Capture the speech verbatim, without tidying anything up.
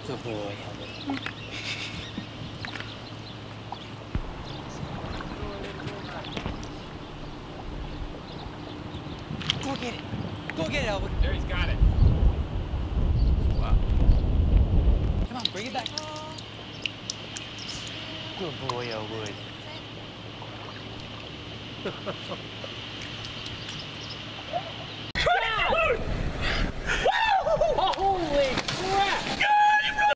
Good boy, Elwood. Go get it. Go get it, Elwood. There, he's got it. Wow. Come on, bring it back. Good boy, Elwood.